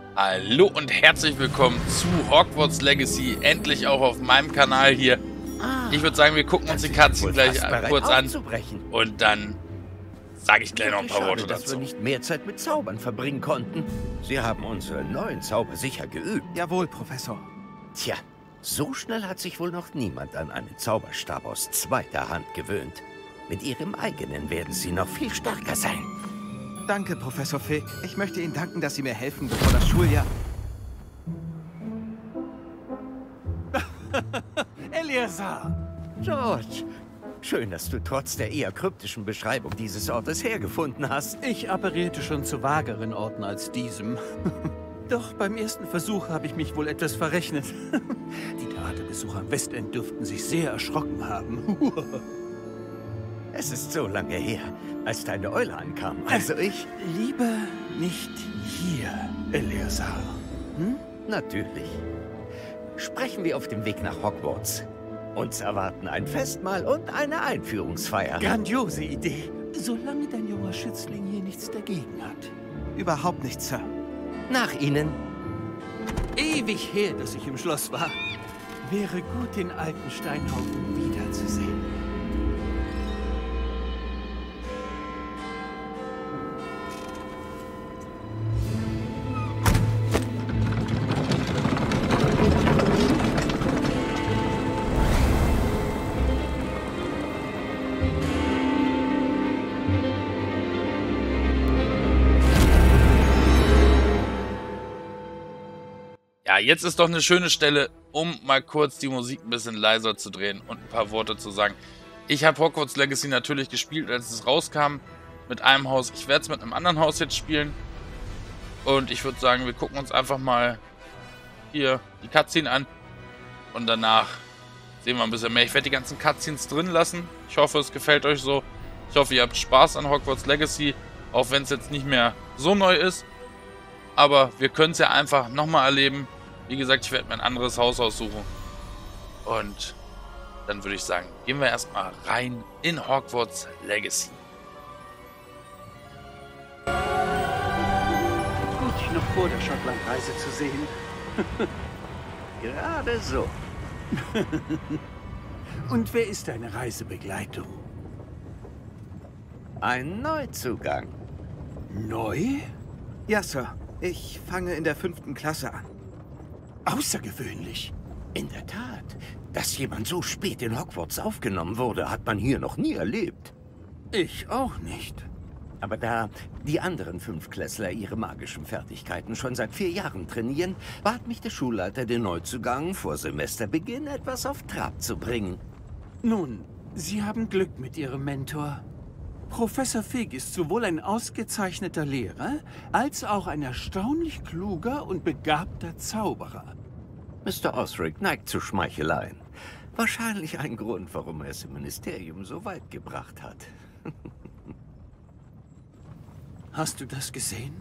Hallo und herzlich willkommen zu Hogwarts Legacy, endlich auch auf meinem Kanal hier. Ich würde sagen, wir gucken uns die Cutscene gleich kurz an und dann sage ich gleich noch ein paar Worte dazu. Dass wir nicht mehr Zeit mit Zaubern verbringen konnten. Sie haben unsere neuen Zauber sicher geübt. Jawohl, Professor. Tja, so schnell hat sich wohl noch niemand an einen Zauberstab aus zweiter Hand gewöhnt. Mit Ihrem eigenen werden Sie noch viel stärker sein. Danke, Professor Fig. Ich möchte Ihnen danken, dass Sie mir helfen, bevor das Schuljahr... Eleazar! George, schön, dass du trotz der eher kryptischen Beschreibung dieses Ortes hergefunden hast. Ich apparierte schon zu vageren Orten als diesem. Doch beim ersten Versuch habe ich mich wohl etwas verrechnet. Die Theaterbesucher am Westend dürften sich sehr erschrocken haben. Es ist so lange her, als deine Eule ankam. Also ich... Lieber nicht hier, Eleazar. Hm? Natürlich. Sprechen wir auf dem Weg nach Hogwarts. Uns erwarten ein Festmahl und eine Einführungsfeier. Grandiose Idee. Solange dein junger Schützling hier nichts dagegen hat. Überhaupt nicht, Sir. Nach Ihnen. Ewig her, dass ich im Schloss war. Wäre gut, den alten Steinhaufen wiederzusehen. Ja, jetzt ist doch eine schöne Stelle, um mal kurz die Musik ein bisschen leiser zu drehen und ein paar Worte zu sagen. Ich habe Hogwarts Legacy natürlich gespielt, als es rauskam, mit einem Haus. Ich werde es mit einem anderen Haus jetzt spielen. Und ich würde sagen, wir gucken uns einfach mal hier die Cutscene an. Und danach sehen wir ein bisschen mehr. Ich werde die ganzen Cutscenes drin lassen. Ich hoffe, es gefällt euch so. Ich hoffe, ihr habt Spaß an Hogwarts Legacy, auch wenn es jetzt nicht mehr so neu ist. Aber wir können es ja einfach nochmal erleben. Wie gesagt, ich werde mir ein anderes Haus aussuchen. Und dann würde ich sagen, gehen wir erstmal rein in Hogwarts Legacy. Gut, dich noch vor der Schottlandreise zu sehen. Gerade so. Und wer ist deine Reisebegleitung? Ein Neuzugang. Neu? Ja, Sir. Ich fange in der 5. Klasse an. Außergewöhnlich. In der Tat. Dass jemand so spät in Hogwarts aufgenommen wurde, hat man hier noch nie erlebt. Ich auch nicht. Aber da die anderen 5-Klässler ihre magischen Fertigkeiten schon seit 4 Jahren trainieren, bat mich der Schulleiter, den Neuzugang vor Semesterbeginn etwas auf Trab zu bringen. Nun, Sie haben Glück mit Ihrem Mentor. Professor Fig ist sowohl ein ausgezeichneter Lehrer, als auch ein erstaunlich kluger und begabter Zauberer. Mr. Osric neigt zu Schmeicheleien. Wahrscheinlich ein Grund, warum er es im Ministerium so weit gebracht hat. Hast du das gesehen?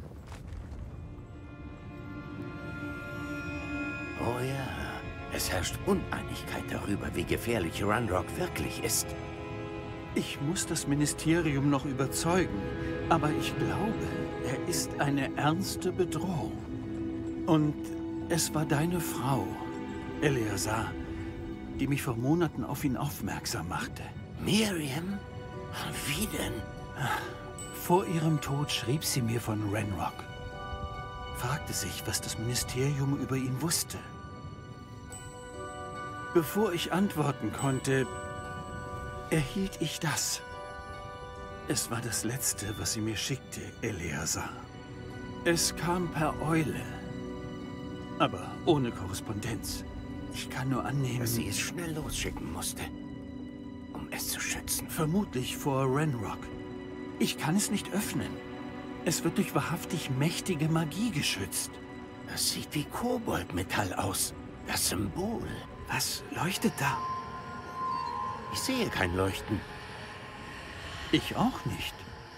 Oh ja, es herrscht Uneinigkeit darüber, wie gefährlich Ranrock wirklich ist. Ich muss das Ministerium noch überzeugen, aber ich glaube, er ist eine ernste Bedrohung. Und es war deine Frau, Eleazar, die mich vor Monaten auf ihn aufmerksam machte. Miriam? Wie denn? Vor ihrem Tod schrieb sie mir von Ranrock. Fragte sich, was das Ministerium über ihn wusste. Bevor ich antworten konnte, erhielt ich das. Es war das Letzte, was sie mir schickte, Eleazar. Es kam per Eule, aber ohne Korrespondenz. Ich kann nur annehmen, Dass sie es schnell losschicken musste, um es zu schützen. vermutlich vor Ranrock. Ich kann es nicht öffnen. Es wird durch wahrhaftig mächtige Magie geschützt. Das sieht wie Koboldmetall aus. Das Symbol. Was leuchtet da? Ich sehe kein Leuchten. Ich auch nicht.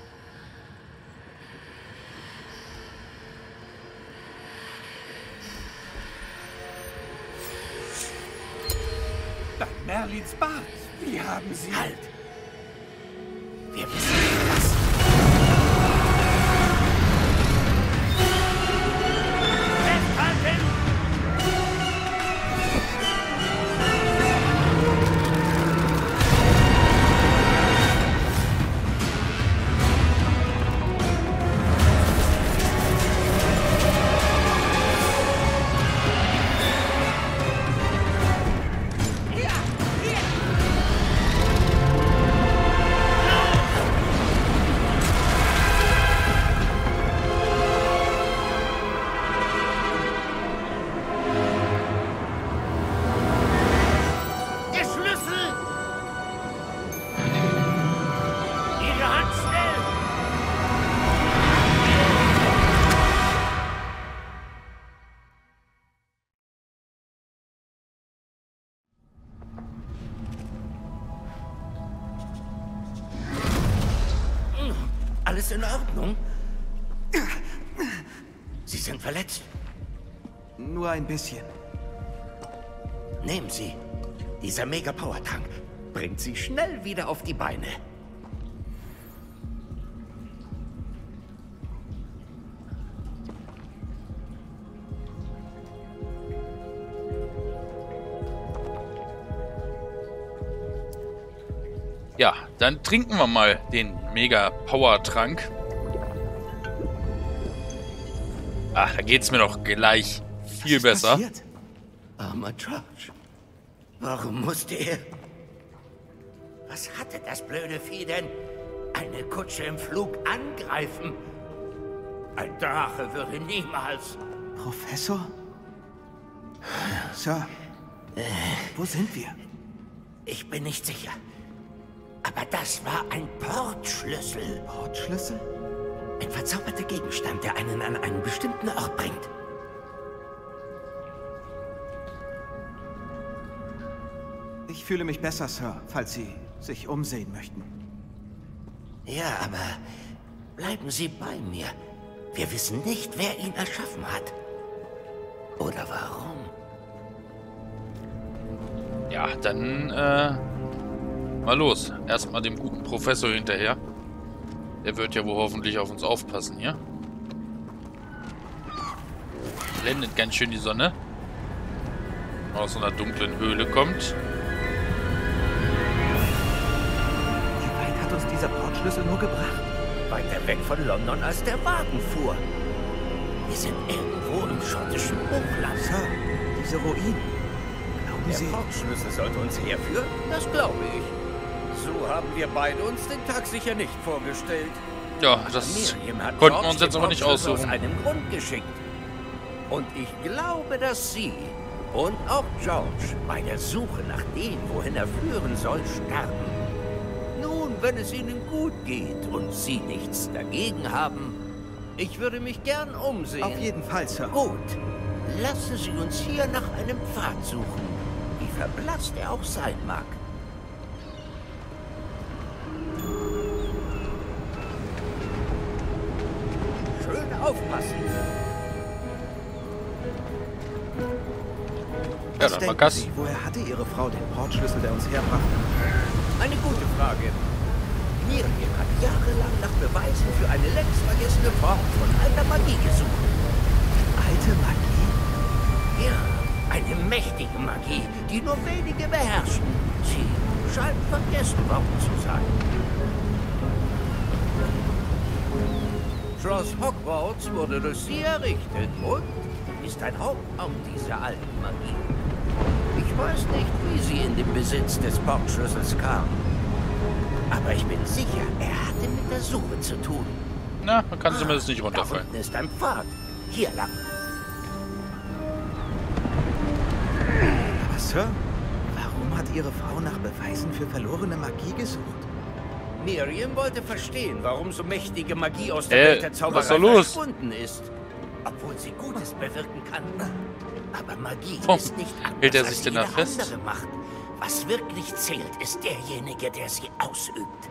Bei Merlins Bart. Wie haben Sie... Halt! Wir wissen nicht, was... alles in Ordnung? Sie sind verletzt. Nur ein bisschen. Nehmen Sie. Dieser Mega-Power-Tank bringt Sie schnell wieder auf die Beine. Ja, dann trinken wir mal den Mega-Power-Trank. Ach, da geht's mir doch gleich viel besser. Passiert? Armer George. Warum musste er? Was hatte das blöde Vieh denn? Eine Kutsche im Flug angreifen? Ein Drache würde niemals... Professor? Sir, wo sind wir? Ich bin nicht sicher. Aber das war ein Portschlüssel. Portschlüssel? Ein verzauberter Gegenstand, der einen an einen bestimmten Ort bringt. Ich fühle mich besser, Sir, falls Sie sich umsehen möchten. Ja, aber bleiben Sie bei mir. Wir wissen nicht, wer ihn erschaffen hat. Oder warum. Ja, dann, mal los. Erstmal dem guten Professor hinterher. Der wird ja wohl hoffentlich auf uns aufpassen hier. Blendet ganz schön die Sonne. Aus so einer dunklen Höhle kommt. Wie weit hat uns dieser Portschlüssel nur gebracht? Weiter weg von London, als der Wagen fuhr. Wir sind irgendwo im schottischen Hochland. Sir, diese Ruinen. Glauben Der Sie... Portschlüssel sollte uns herführen? Das glaube ich. So haben wir beide uns den Tag sicher nicht vorgestellt. Ja, das Miriam hat konnten wir George uns jetzt den aber nicht Portschlüssel aussuchen. aus einem Grund geschickt. Und ich glaube, dass Sie und auch George bei der Suche nach dem, wohin er führen soll, sterben. Nun, wenn es Ihnen gut geht und Sie nichts dagegen haben, ich würde mich gern umsehen. Auf jeden Fall, Sir. Gut, lassen Sie uns hier nach einem Pfad suchen, wie verblasst er auch sein mag. Schön aufpassen. Ja, Was dann mal denken Gas. Sie, woher hatte Ihre Frau den Portschlüssel, der uns herbrachte? Eine gute Frage. Miriam hat jahrelang nach Beweisen für eine längst vergessene Form von alter Magie gesucht. Alte Magie? Ja, eine mächtige Magie, die nur wenige beherrschen. Sie scheint vergessen worden zu sein. Schloss Hogwarts wurde durch sie errichtet und ist ein Hauptamt dieser alten Magie. Ich weiß nicht, wie sie in den Besitz des Portschlüssels kam. Aber ich bin sicher, er hatte mit der Suche zu tun. Na, man kann zumindest nicht Da runterfallen. unten ist ein Pfad. Hier lang. Aber Sir, warum hat Ihre Frau nach Beweisen für verlorene Magie gesucht? Miriam wollte verstehen, warum so mächtige Magie aus der Welt der Zauberei was ist da los? verschwunden ist. Obwohl sie Gutes bewirken kann. Aber Magie Warum ist nicht anders hält er als sich denn da jede fest? andere Macht. Was wirklich zählt, ist derjenige, der sie ausübt.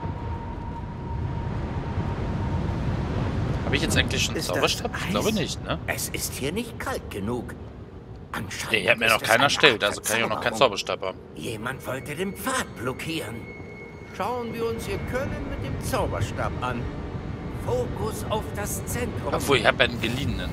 Habe ich jetzt eigentlich schon einen Ist das Zauberstab? Ich Eis? glaube nicht, ne? Es ist hier nicht kalt genug. Anscheinend Nee, hat mir ist noch es keiner eine erstellt, Art also kann ich auch noch keinen Verzauberung. Zauberstab haben. Jemand wollte den Pfad blockieren. Schauen wir uns Ihr Können mit dem Zauberstab an. Fokus auf das Zentrum. Obwohl, ich habe ja einen geliehenen.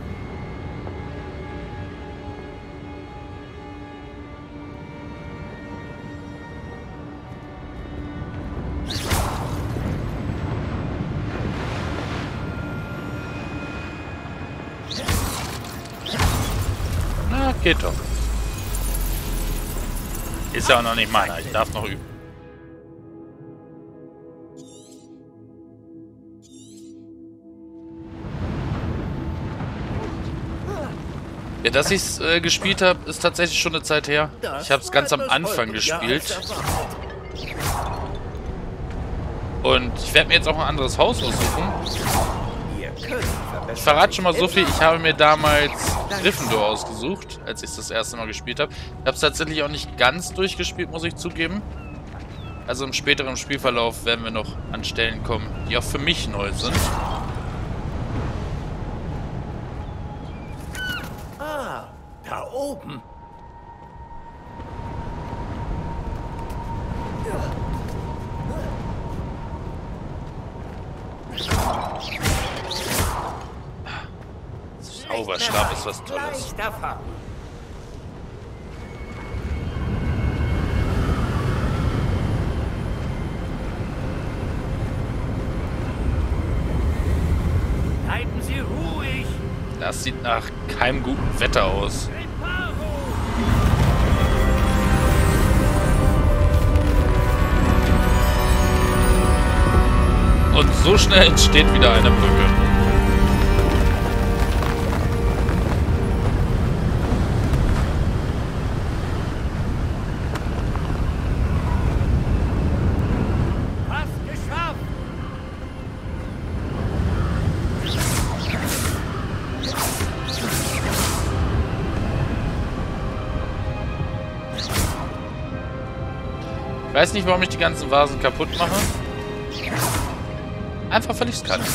Na, geht doch. Ist ja auch noch nicht meiner. Ich darf noch üben. Ja, dass ich es gespielt habe, ist tatsächlich schon eine Zeit her. Ich habe es ganz am Anfang gespielt. Und ich werde mir jetzt auch ein anderes Haus aussuchen. Ich verrate schon mal so viel, ich habe mir damals Gryffindor ausgesucht, als ich es das erste Mal gespielt habe. Ich habe es tatsächlich auch nicht ganz durchgespielt, muss ich zugeben. Also im späteren Spielverlauf werden wir noch an Stellen kommen, die auch für mich neu sind. Ah, da oben. Zauberstab ist was Tolles. Gleich davon. Bleiben Sie ruhig. Das sieht nach keinem guten Wetter aus. Und so schnell entsteht wieder eine Brücke. Fast geschafft. Ich weiß nicht, warum ich die ganzen Vasen kaputt mache. Einfach weil ich es kann.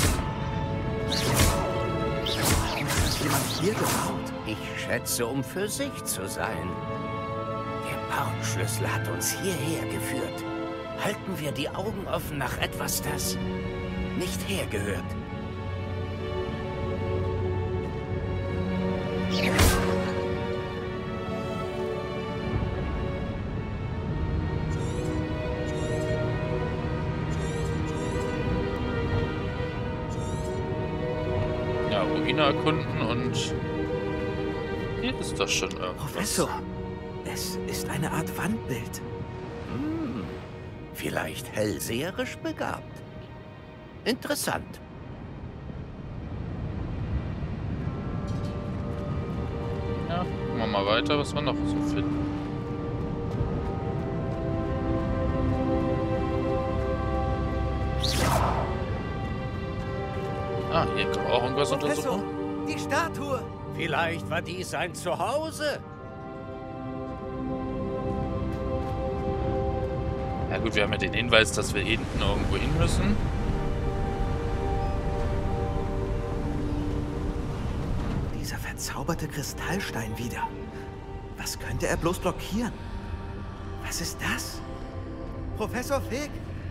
Hat jemand hier gebaut? Ich schätze, um für sich zu sein. Der Portschlüssel hat uns hierher geführt. Halten wir die Augen offen nach etwas, das nicht hergehört. Ja, Ruine erkunden und hier ist doch schon irgendwas. Professor, es ist eine Art Wandbild. Vielleicht hellseherisch begabt. Interessant. Ja, gucken wir mal weiter, was wir noch so finden. Ah, hier kann man auch irgendwas untersuchen. Die Statue! Vielleicht war dies ein Zuhause. Ja gut, wir haben ja den Hinweis, dass wir hinten irgendwo hin müssen. Dieser verzauberte Kristallstein wieder. Was könnte er bloß blockieren? Was ist das? Professor Fig?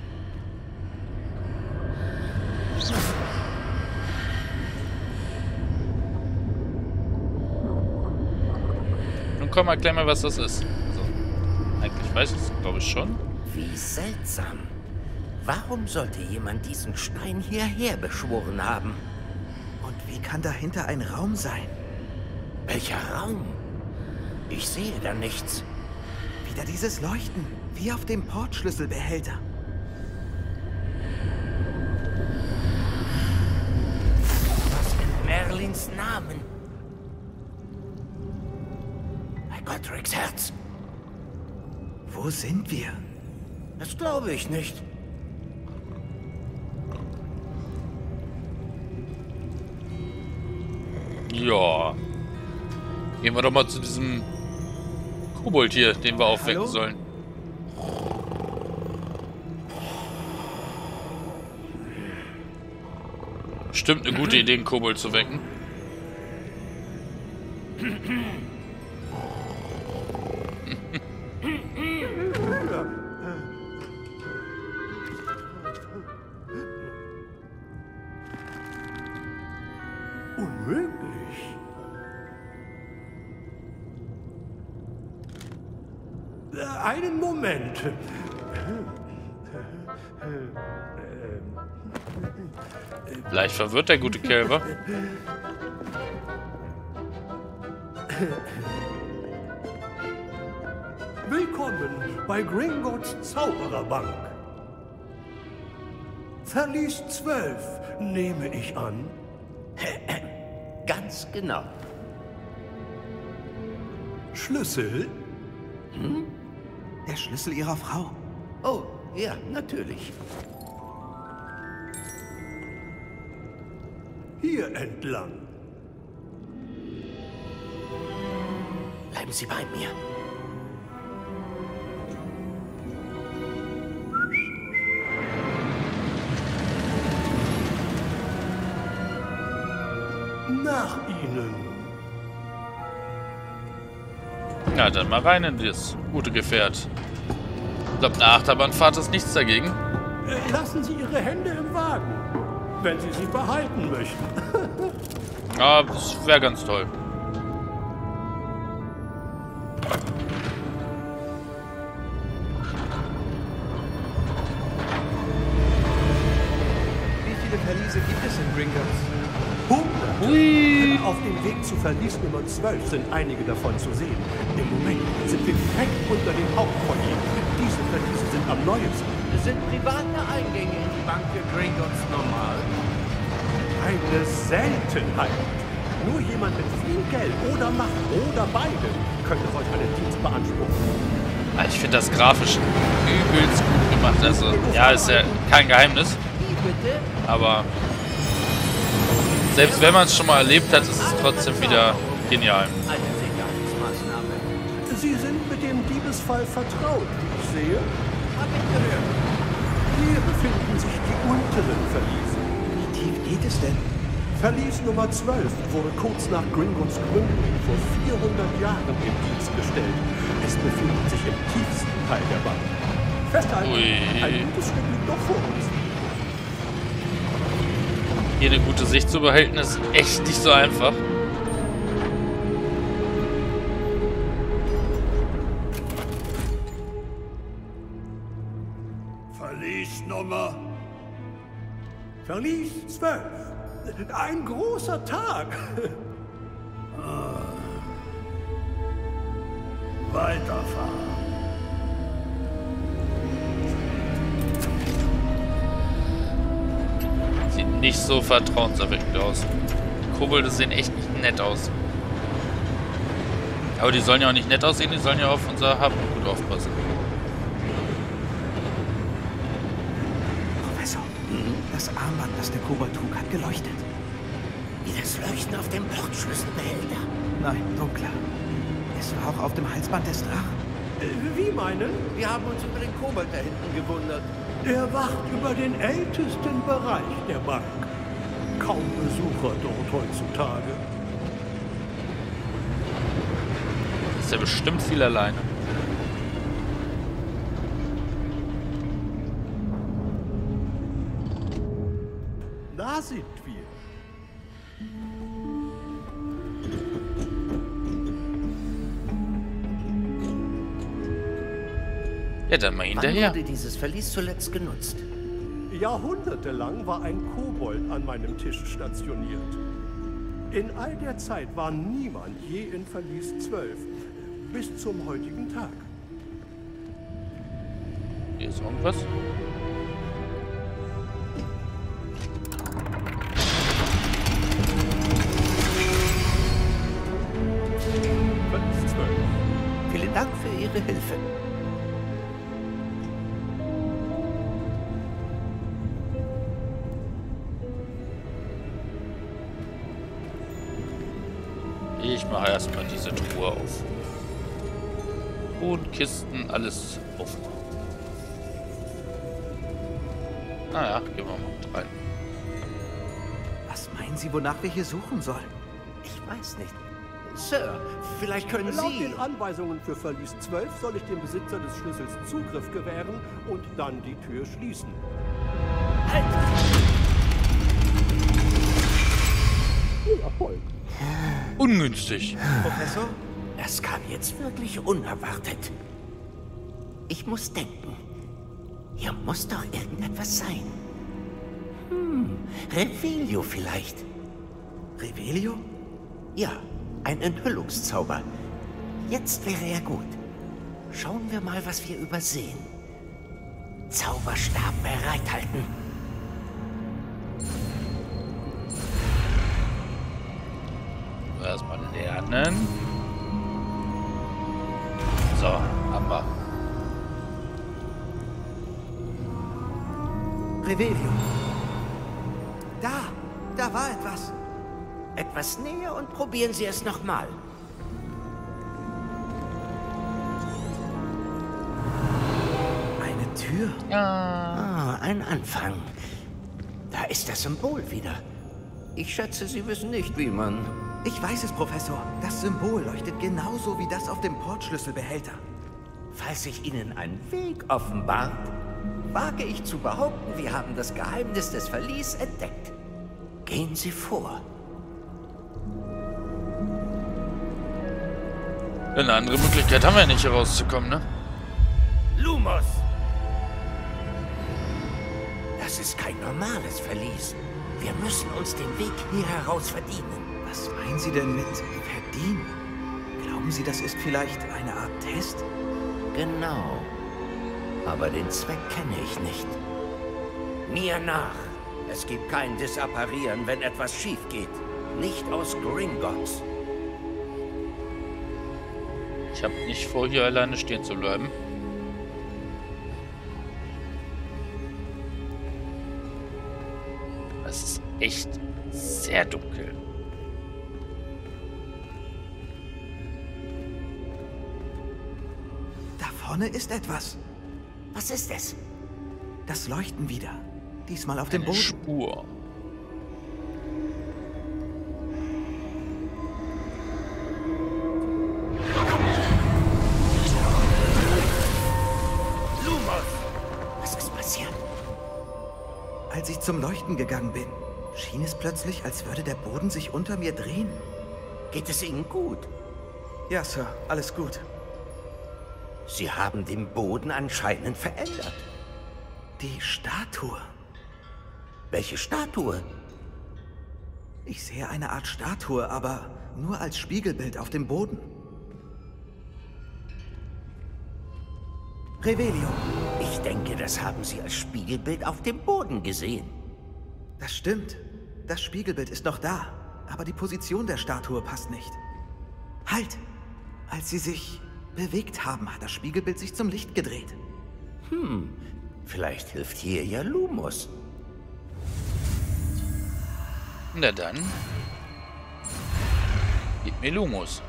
Nun komm, erklär mal, was das ist. Also, eigentlich weiß ich es, glaube ich, schon. Wie seltsam. Warum sollte jemand diesen Stein hierher beschworen haben? Und wie kann dahinter ein Raum sein? Welcher Raum? Ich sehe da nichts. Wieder dieses Leuchten, wie auf dem Portschlüsselbehälter. Was in Merlins Namen? Bei Godric's Herz. Wo sind wir? Das glaube ich nicht. Ja. Gehen wir doch mal zu diesem Kobold hier, den wir aufwecken Hallo? sollen. Stimmt, eine gute Idee, einen Kobold zu wecken. Unmöglich. Einen Moment. Leicht verwirrt der gute Kälber. Willkommen bei Gringotts Zaubererbank. Verlies 12, nehme ich an. Ganz genau. Schlüssel? Der Schlüssel ihrer Frau. Oh, ja, natürlich. Hier entlang. Bleiben Sie bei mir. einen. Ja, dann mal rein in das gute Gefährt. Ich glaube, eine Achterbahnfahrt ist nichts dagegen. Lassen Sie Ihre Hände im Wagen, wenn Sie sie behalten möchten. Ja, das wäre ganz toll. Wie viele Verliese gibt es in Gringotts? 100. Hui! Auf dem Weg zu Verlies Nummer 12 sind einige davon zu sehen. Im Moment sind wir direkt unter dem Hauptfoyer. Diese Verliese sind am neuesten. Sind private Eingänge in die Bank für Gringotts normal? Eine Seltenheit. Nur jemand mit viel Geld oder Macht oder beide könnte solch einen Dienst beanspruchen. Ich finde das grafisch übelst gut gemacht. Also, ja, ist ja kein Geheimnis. Wie bitte? Aber selbst wenn man es schon mal erlebt hat, ist es trotzdem wieder genial. Eine Sicherheitsmaßnahme. Sie sind mit dem Diebesfall vertraut, wie ich sehe. Hab ich gehört. Hier befinden sich die unteren Verliese. Wie tief geht es denn? Verlies Nummer 12 wurde kurz nach Gringotts Gründung vor 400 Jahren in Dienst gestellt. Es befindet sich im tiefsten Teil der Bank. Festhalten, Ui. ein gutes Stück liegt noch vor uns. Hier eine gute Sicht zu behalten, ist echt nicht so einfach. Verliesnummer. Verlies 12. Ein großer Tag. Weiterfahren. Sieht nicht so vertrauenserweckend aus. Die Kobolde sehen echt nicht nett aus. Aber die sollen ja auch nicht nett aussehen, die sollen ja auf unser Habengut aufpassen. Professor, das Armband, das der Kobold trug, hat geleuchtet. Wie das Leuchten auf dem Portschlüsselbehälter. Nein, dunkler. Es war auch auf dem Halsband des Drachen. Wie meinen? Wir haben uns über den Kobold da hinten gewundert. Er wacht über den ältesten Bereich der Bank. Kaum Besucher dort heutzutage. Ist ja bestimmt viel alleine. Da sind wir. Ja, dann mal Wann hinterher. wurde dieses Verlies zuletzt genutzt? Jahrhundertelang war ein Kobold an meinem Tisch stationiert. In all der Zeit war niemand je in Verlies 12. Bis zum heutigen Tag. Hier ist irgendwas. Verlies 12. Vielen Dank für Ihre Hilfe. Ich mache erstmal diese Truhe auf. Und Kisten, alles offen. Naja, gehen wir mal rein. Was meinen Sie, wonach wir hier suchen sollen? Ich weiß nicht. Sir, vielleicht können Laut Sie... den Anweisungen für Verlies 12 soll ich dem Besitzer des Schlüssels Zugriff gewähren und dann die Tür schließen. Halt! Viel Erfolg. Ungünstig. Professor? Das kam jetzt wirklich unerwartet. Ich muss denken. Hier muss doch irgendetwas sein. Revelio vielleicht. Revelio? Ja, ein Enthüllungszauber. Jetzt wäre er gut. Schauen wir mal, was wir übersehen. Zauberstab bereithalten. Erstmal lernen. So, haben wir. Revelio. Da war etwas. Etwas näher und probieren Sie es nochmal. Eine Tür. Ah, ein Anfang. Da ist das Symbol wieder. Ich schätze, Sie wissen nicht, wie man Ich weiß es, Professor. Das Symbol leuchtet genauso wie das auf dem Portschlüsselbehälter. Falls sich Ihnen ein Weg offenbart, wage ich zu behaupten, wir haben das Geheimnis des Verlies entdeckt. Gehen Sie vor. Eine andere Möglichkeit haben wir ja nicht, hier rauszukommen, ne? Lumos! Das ist kein normales Verlies. Wir müssen uns den Weg hier heraus verdienen. Was meinen Sie denn mit verdienen? Glauben Sie, das ist vielleicht eine Art Test? Genau. Aber den Zweck kenne ich nicht. Mir nach. Es gibt kein Disapparieren, wenn etwas schief geht. Nicht aus Gringotts. Ich habe nicht vor, hier alleine stehen zu bleiben. Es ist echt sehr dunkel. Da vorne ist etwas. Was ist es? Das Leuchten wieder. Diesmal auf dem Eine Boden. Spur. Lumos! Was ist passiert? Als ich zum Leuchten gegangen bin, schien es plötzlich, als würde der Boden sich unter mir drehen. Geht es Ihnen gut? Ja, Sir, alles gut. Sie haben den Boden anscheinend verändert. Die Statue. Welche Statue? Ich sehe eine Art Statue, aber nur als Spiegelbild auf dem Boden. Revelio. Ich denke, das haben Sie als Spiegelbild auf dem Boden gesehen. Das stimmt. Das Spiegelbild ist noch da, aber die Position der Statue passt nicht. Halt! Als sie sich bewegt haben, hat das Spiegelbild sich zum Licht gedreht. Vielleicht hilft hier ja Lumos. Na dann. Gib mir Lumos.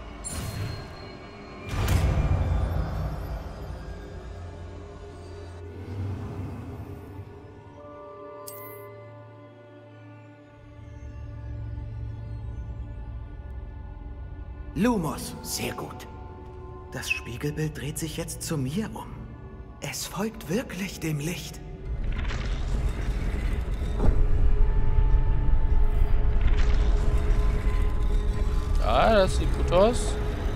Lumos. Sehr gut. Das Spiegelbild dreht sich jetzt zu mir um. Es folgt wirklich dem Licht. Ja, das sieht gut aus.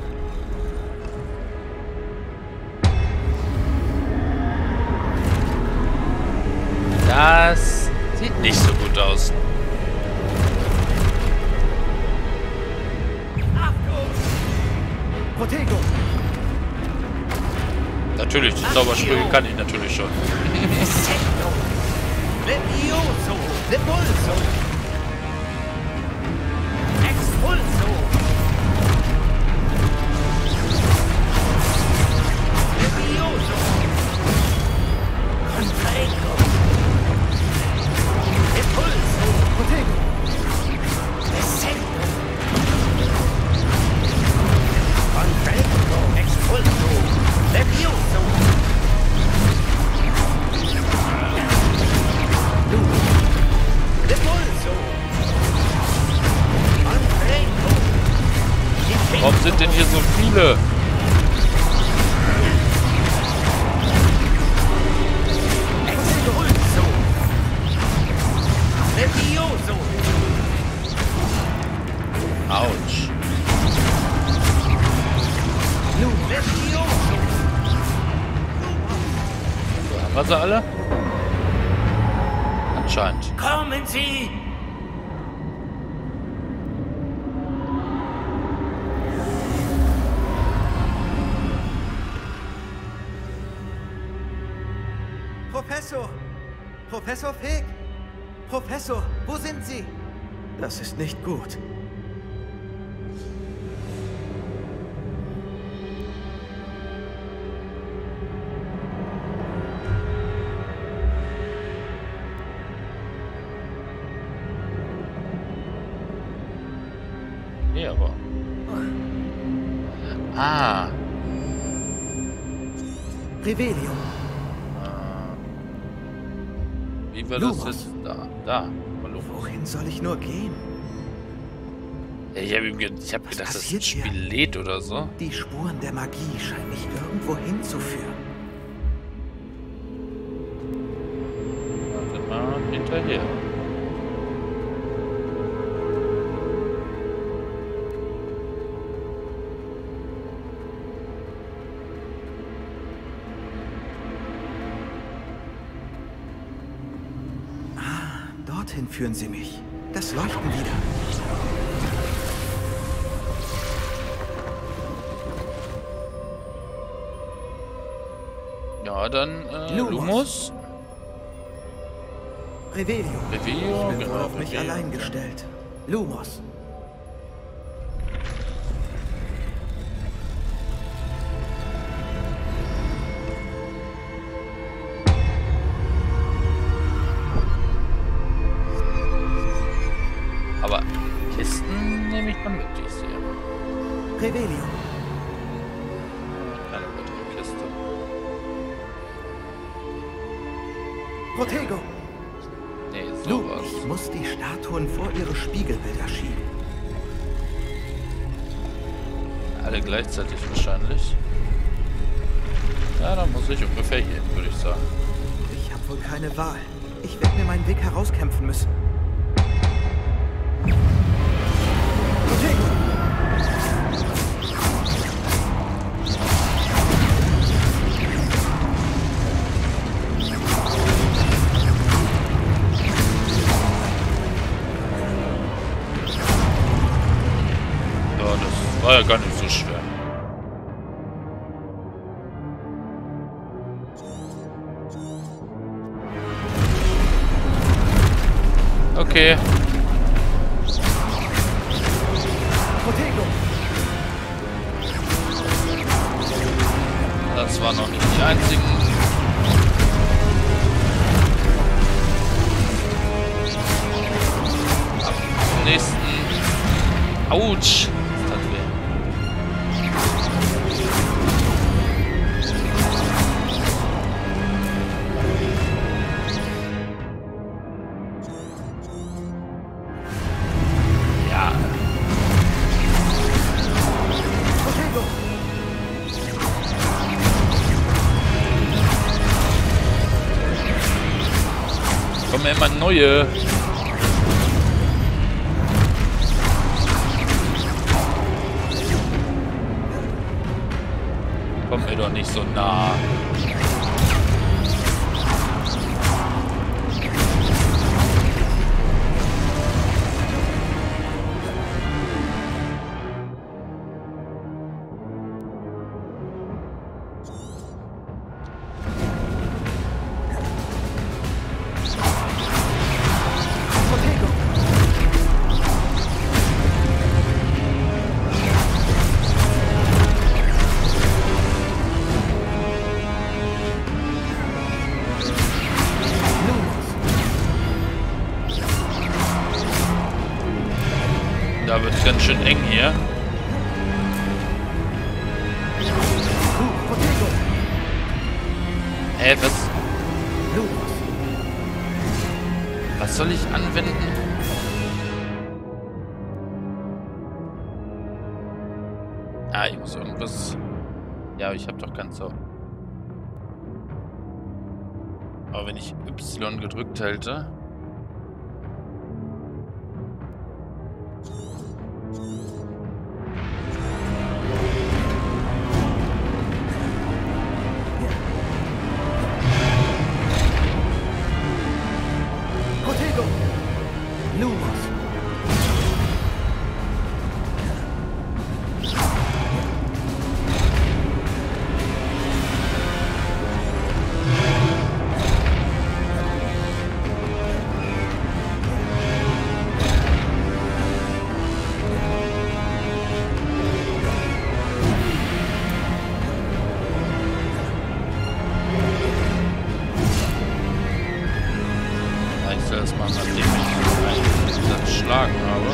Das sieht nicht so gut aus. Protego! Natürlich, die Zaubersprüche kann ich natürlich schon. Levioso! Repulso! Expulso! Levioso! Contraego! Repulso! Protego! Descendo! Contraego! Expulso! Levioso! Repulso! Contraego! Warum sind denn hier so viele? Expulso! Levioso! Autsch. Levioso! So, haben wir sie alle? Anscheinend. Kommen Sie! Professor! Professor Fig! Professor, wo sind Sie? Das ist nicht gut. Nee, aber. Ah. Revelio. Wie war das Lumos. jetzt? Da. Hallo. Wohin soll ich nur gehen? Ja, ich hab gedacht, das ist ein passiert hier? Skelet oder so. Die Spuren der Magie scheinen mich irgendwo hinzuführen. Warte mal hinterher. Dorthin führen sie mich. Das Leuchten wieder. Ja, dann Lumos. Lumos. Revelio. Revelio, Ich bin genau, wohl auf mich Revelio. allein gestellt. Lumos. Aber Kisten nehme ich mal mit, die ich sehe. Revelio. Eine weitere Kiste. Protego. Nee, Lu, sowas. ich muss die Statuen vor ihre Spiegelbilder schieben. Alle gleichzeitig wahrscheinlich. Ja, dann muss ich ungefähr hier hin, würde ich sagen. Ich habe wohl keine Wahl. Ich werde mir meinen Weg herauskämpfen müssen. Protego. Ja, das war ja gar nicht so schwer. Okay. Protego. Das waren noch nicht die einzigen. Ab zum nächsten. Autsch. Das tat weh. Ja. Protego. Kommen immer neue. Kommt mir doch nicht so nah. Protego. Lumos. Da wird ganz schön eng hier. Protego. Was? Lumos. Was soll ich anwenden? Ah, ich muss irgendwas... Ja, ich habe doch ganz so... Aber wenn ich Y gedrückt halte... Protego. Lumos. Ich soll das machen, nachdem ich einen Satz schlagen habe.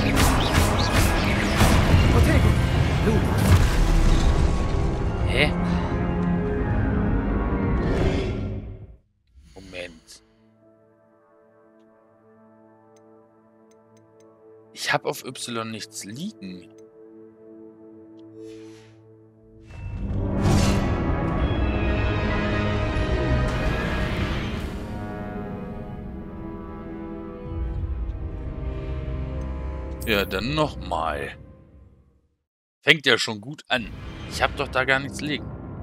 Protego. Lumos. Hä? Moment. Ich habe auf Y nichts liegen. Ja, dann nochmal. Fängt ja schon gut an. Ich habe doch da gar nichts liegen.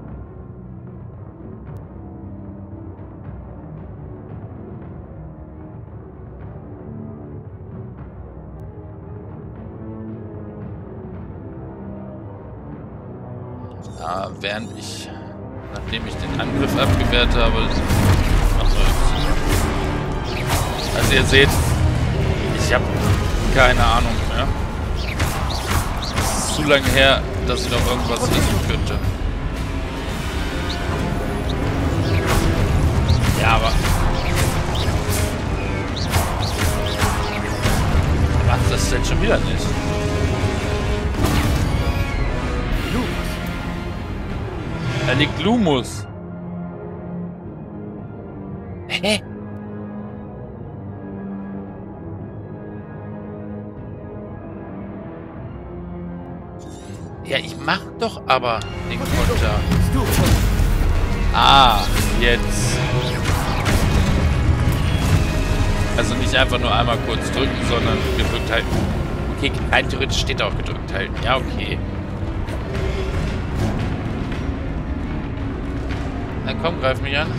Ja, nachdem ich den Angriff abgewehrt habe... Achso, jetzt. Also ihr seht, ich habe keine Ahnung mehr. Es ist zu lange her, dass ich noch irgendwas wissen könnte. Ja, aber... Macht das denn schon wieder nicht? Da liegt Lumus. Hä? Ja, ich mach doch aber den Konter. Ah, jetzt. Also nicht einfach nur einmal kurz drücken, sondern gedrückt halten. Okay, rein theoretisch steht auch gedrückt halten. Ja, okay. Na komm, greif mich an.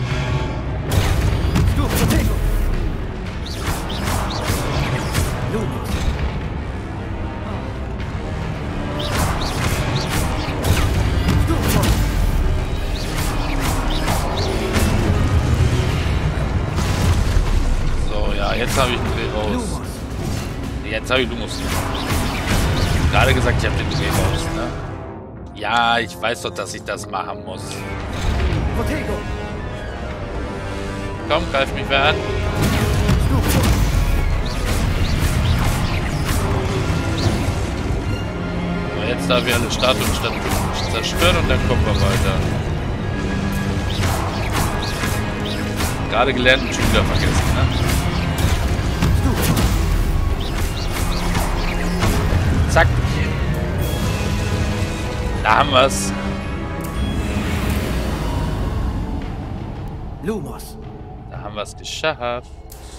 So, ja, jetzt habe ich den Dreh raus. Jetzt habe ich Lumus. Gerade gesagt, ich habe den Dreh raus, ne? Ja, ich weiß doch, dass ich das machen muss. Komm, greif mich wer an. So, jetzt darf ich alle Statuen zerstören und dann kommen wir weiter. Gerade gelernt und schon wieder vergessen, ne? Zack. Da haben wir's. Lumos. Da haben wir es geschafft.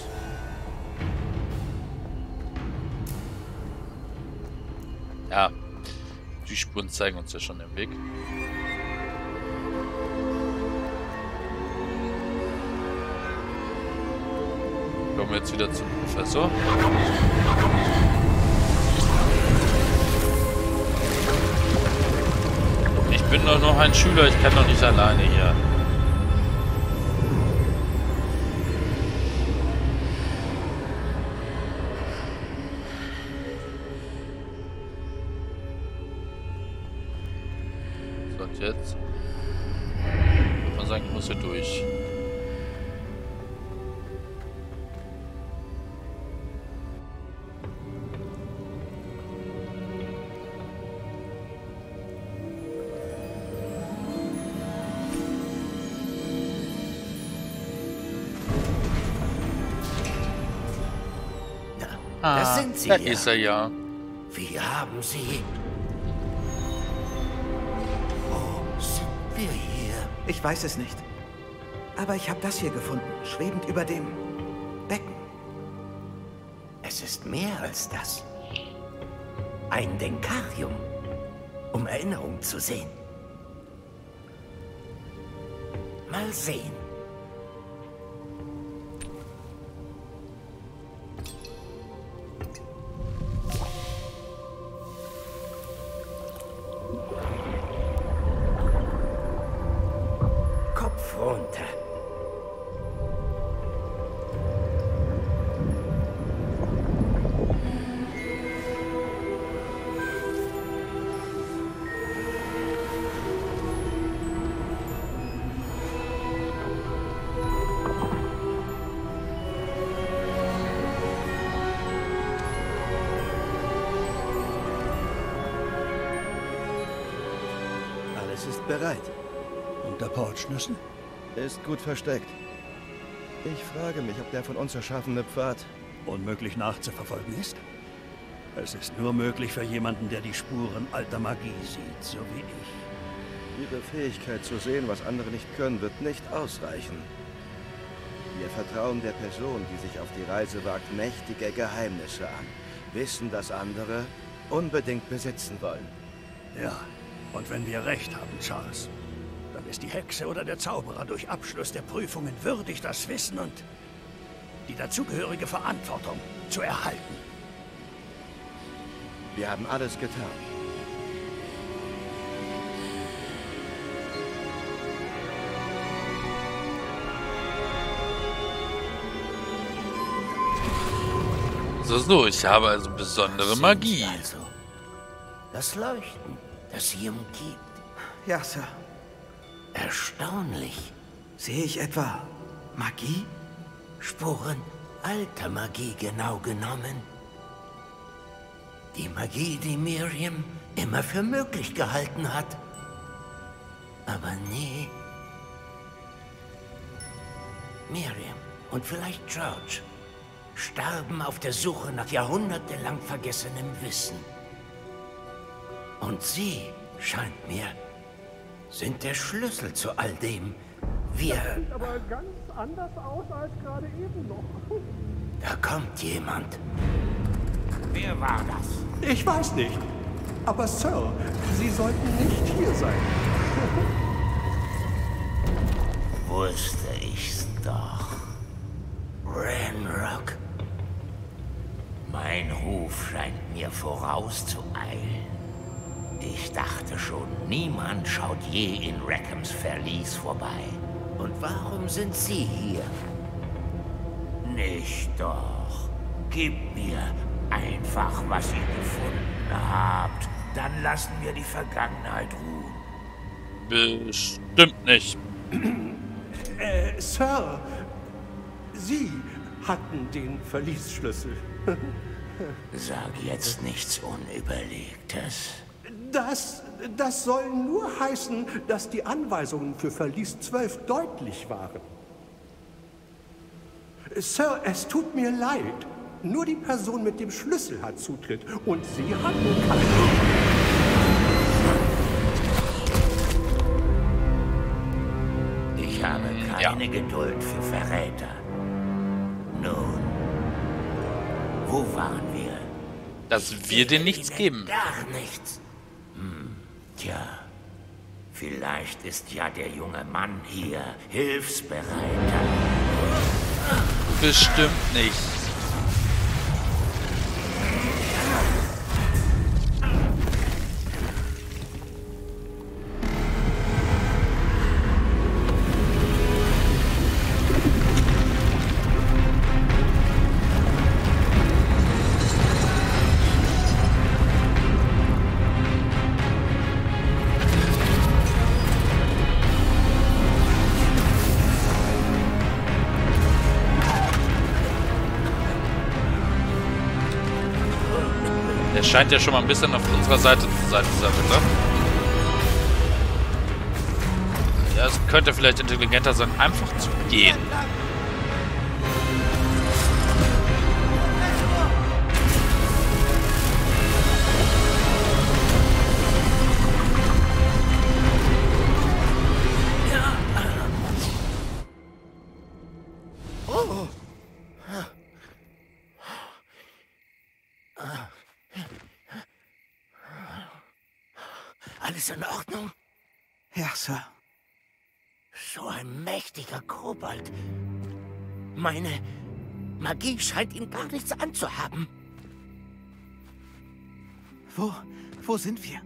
Ja, die Spuren zeigen uns ja schon den Weg. Kommen wir jetzt wieder zum Professor. Ich bin doch noch ein Schüler, ich kann doch nicht alleine hier. Jetzt. Ich würde mal sagen, ich muss hier durch. Na, das sind Sie da ja. ist er ja. Wie haben Sie... Hier. Ich weiß es nicht. Aber ich habe das hier gefunden, schwebend über dem Becken. Es ist mehr als das. Ein Denkarium, um Erinnerung zu sehen. Mal sehen. Runter. Alles ist bereit. Und der Portschlüssel? Ist gut versteckt. Ich frage mich, ob der von uns erschaffene Pfad Unmöglich nachzuverfolgen ist? Es ist nur möglich für jemanden, der die Spuren alter Magie sieht, so wie ich. Ihre Fähigkeit zu sehen, was andere nicht können, wird nicht ausreichen. Wir vertrauen der Person, die sich auf die Reise wagt, mächtige Geheimnisse an. Wissen, dass andere unbedingt besitzen wollen. Ja, und wenn wir recht haben, Charles, dann ist die Hexe oder der Zauberer durch Abschluss der Prüfungen würdig, das Wissen und die dazugehörige Verantwortung zu erhalten. Wir haben alles getan. So, ich habe also besondere Magie. Also, das Leuchten, das sie umgibt. Ja, Sir. Erstaunlich. Sehe ich etwa Magie? Spuren alter Magie genau genommen. Die Magie, die Miriam immer für möglich gehalten hat. Aber nie Miriam und vielleicht George starben auf der Suche nach jahrhundertelang vergessenem Wissen. Und sie, scheint mir, sind der Schlüssel zu all dem. Wir... Das sieht aber ganz anders aus als gerade eben noch. Da kommt jemand. Wer war das? Ich weiß nicht. Aber Sir, Sie sollten nicht hier sein. Wusste ich's doch. Ranrock. Mein Ruf scheint mir vorauszueilen. Ich dachte schon, niemand schaut je in Rackhams Verlies vorbei. Und warum sind Sie hier? Nicht doch. Gib mir einfach, was ihr gefunden habt. Dann lassen wir die Vergangenheit ruhen. Bestimmt nicht. Sir, Sie hatten den Verliesschlüssel. Sag jetzt nichts Unüberlegtes. Das soll nur heißen, dass die Anweisungen für Verlies 12 deutlich waren. Sir, es tut mir leid. Nur die Person mit dem Schlüssel hat Zutritt und Sie hatten keinen. Ich habe keine Geduld für Verräter. Nun, wo waren wir? Dass wir dir nichts geben. Gar nichts. Tja, vielleicht ist ja der junge Mann hier hilfsbereiter. Bestimmt nicht. Der scheint ja schon mal ein bisschen auf unserer Seite zu sein, dieser Ritter. Ja, es könnte vielleicht intelligenter sein, einfach zu gehen. Alles in Ordnung? Ja, Sir. So ein mächtiger Kobold. Meine Magie scheint ihm gar nichts anzuhaben. Wo sind wir?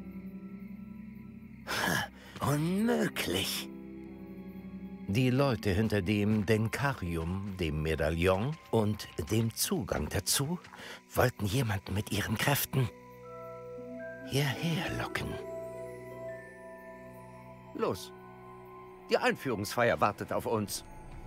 Unmöglich. Die Leute hinter dem Denkarium, dem Medaillon und dem Zugang dazu wollten jemanden mit ihren Kräften hierher locken. Los, die Einführungsfeier wartet auf uns.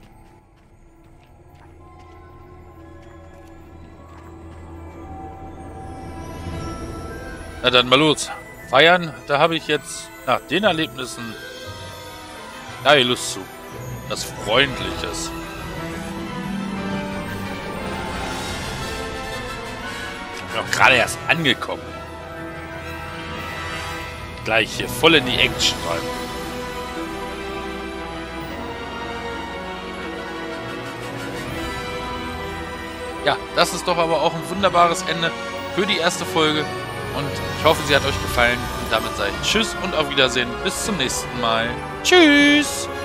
Na dann mal los. Feiern, da habe ich jetzt nach den Erlebnissen keine Lust zu. Das Freundliches. bin auch gerade erst angekommen. Gleich hier voll in die Action rein. Ja, das ist doch aber auch ein wunderbares Ende für die erste Folge. Und ich hoffe, sie hat euch gefallen. Und damit sage ich Tschüss und auf Wiedersehen. Bis zum nächsten Mal. Tschüss!